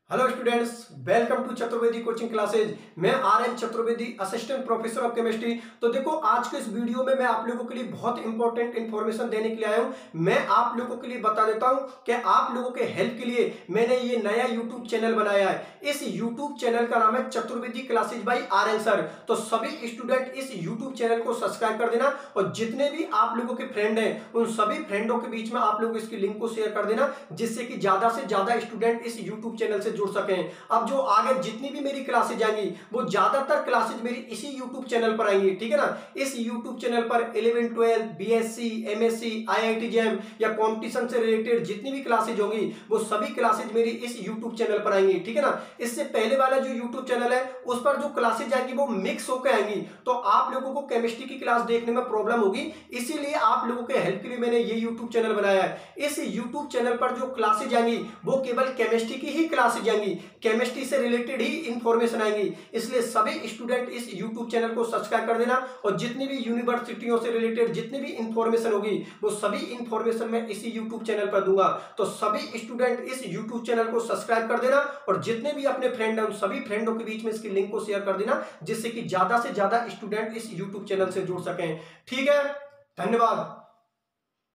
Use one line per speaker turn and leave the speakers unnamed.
Hello students, welcome to Chaturvedi coaching classes. मैं R N Chaturvedi, assistant professor of chemistry. तो देखो, आज के इस वीडियो में मैं आप लोगों के लिए बहुत इंपॉर्टेंट इन्फॉर्मेशन देने के लिए आया हूं। मैं आप लोगों के लिए बता देता हूं कि आप लोगों के हेल्प के लिए मैंने ये नया यूट्यूब चैनल बनाया है। इस यूट्यूब चैनल का नाम है Chaturvedi classes by R N sir. तो सभी स्टूडेंट इस यूट्यूब चैनल को सब्सक्राइब कर देना और जितने भी आप लोगों के फ्रेंड हैं उन सभी फ्रेंडों के बीच में आप लोग इसकी लिंक को शेयर कर देना, जिससे कि ज्यादा से ज्यादा स्टूडेंट इस यूट्यूब चैनल से जुड़ सकें। अब जो आगे जितनी भी मेरी क्लासेज आएंगी वो ज्यादातर क्लासेज मेरी इसी यूट्यूब चैनल पर आएंगी, ठीक है ना। इस यूट्यूब चैनल पर 11 12 बीएससी, एमएससी, आईआईटी जैम या कंपटीशन से रिलेटेड जितनी भी क्लासेज होंगी वो सभी क्लासेज मेरी इस यूट्यूब चैनल पर आएंगी, ठीक है ना। इससे पहले वाला जो यूट्यूब चैनल है उस पर जो क्लासेज आएंगी वो मिक्स होकर आएंगी, तो आप लोगों को केमिस्ट्री की क्लास देखने में प्रॉब्लम होगी। इसीलिए आप लोगों के हेल्प के लिए मैंने ये यूट्यूब चैनल बनाया है। इस यूट्यूब चैनल पर जो क्लासेज आएंगी वो केवल केमिस्ट्री की ही क्लासेज आएंगी, केमिस्ट्री से रिलेटेड ही इंफॉर्मेशन आएंगी। इसलिए सभी स्टूडेंट इस यूट्यूब चैनल को सब्सक्राइब कर देना और जितनी भी यूनिवर्सिटियों से रिलेटेड जितनी भी इंफॉर्मेशन होगी वो सभी इंफॉर्मेशन मैं इसी यूट्यूब चैनल पर दूंगा। तो सभी स्टूडेंट इस यूट्यूब चैनल को सब्सक्राइब कर देना और जितने भी अपने फ्रेंड हैं उन सभी फ्रेंडों के बीच में इसकी लिंक को शेयर कर देना, जिससे कि ज्यादा से ज्यादा स्टूडेंट इस यूट्यूब चैनल से जुड़ सकें। ठीक है, धन्यवाद।